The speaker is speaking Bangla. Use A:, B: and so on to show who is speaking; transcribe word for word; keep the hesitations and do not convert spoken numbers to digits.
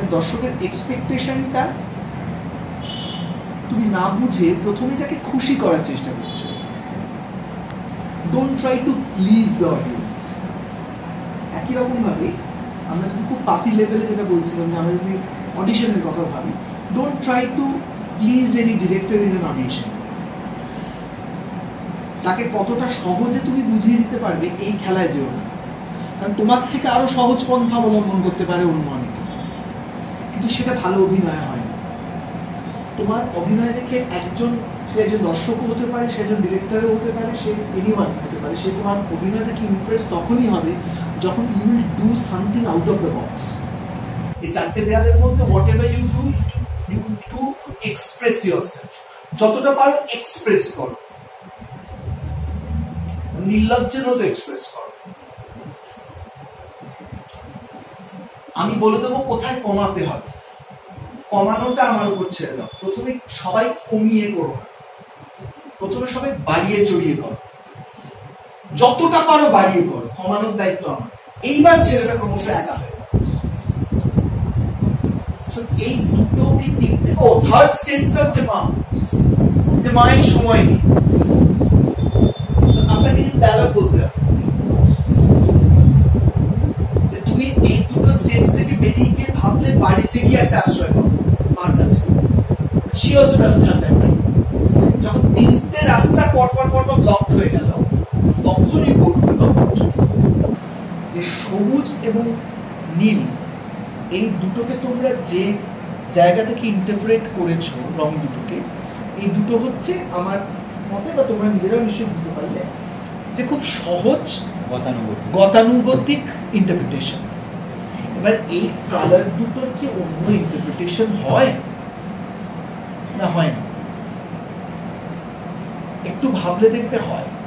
A: দর্শকের এক্সপেকটেশনটা তুমি না বুঝে প্রথমে তাকে খুশি করার চেষ্টা করছো। Don't try to please the audience. একই রকম ভাবে আমরা যদি খুব পাতি লেভেলে যেটা বলছিলাম, যে আমরা যদি অডিশনের কথা ভাবি, don't try to please any director in an audition. তাকে কতটা সহজে তুমি বুঝিয়ে দিতে পারবে এই খেলায় যেও না, কারণ তোমার থেকে আরো সহজ পন্থা অবলম্বন করতে পারে অন্য অনেকে, কিন্তু সেটা ভালো অভিনয় হয় না। তোমার অভিনয় দেখে একজন, সে একজন দর্শকও হতে পারে, সে একজন ডিরেক্টরও হতে পারে, সে এনিওয়ান হতে পারে, সে তোমার অভিনয় দেখে ইমপ্রেস তখনই হবে যখন you will do something out of the box. এই চারটে দেয়ালের মধ্যে whatever you do, you do express yourself. যতটা পারো এক্সপ্রেস করো, নির্লজ্জের মতো এক্সপ্রেস করো। আমি বলে দেবো কোথায় কমাতে হবে, কমানোটা আমার উপর ছেড়ে দাও। প্রথমে সবাই কমিয়ে করো, প্রথমে সবাই বাড়িয়ে চড়িয়ে করো, যতটা পারো বাড়িয়ে করো, কমানোর দায়িত্ব আমার। এইবার ছেলেটা ক্রমশ একা হয়ে এই দুটো কি তিনটে, ও থার্ড স্টেজটা হচ্ছে মা, যে মায়ের সময় নেই। আপনাকে কিন্তু ডায়লগ বলতে হবে যে তুমি এই দুটো স্টেজ থেকে বেরিয়ে গিয়ে ভাবলে বাড়িতে গিয়ে একটা আশ্রয় পাবো মার কাছে। She also doesn't have that time. যখন তিনটে রাস্তা পরপর পরপর ব্লক হয়ে গেল, তখনই বলতে যে সবুজ এবং নীল এই দুটোকে তোমরা যে জায়গা থেকে ইন্টারপ্রেট করেছো, রং দুটোকে, এই দুটো হচ্ছে আমার মতে, বা তোমরা নিজেরাও নিশ্চয়ই বুঝতে পারলে, যে খুব সহজ গতানুগতিক ইন্টারপ্রিটেশন। এবার এই কালার দুটোর কি অন্য ইন্টারপ্রিটেশন হয় না হয় না? একটু ভাবলে দেখতে হয়।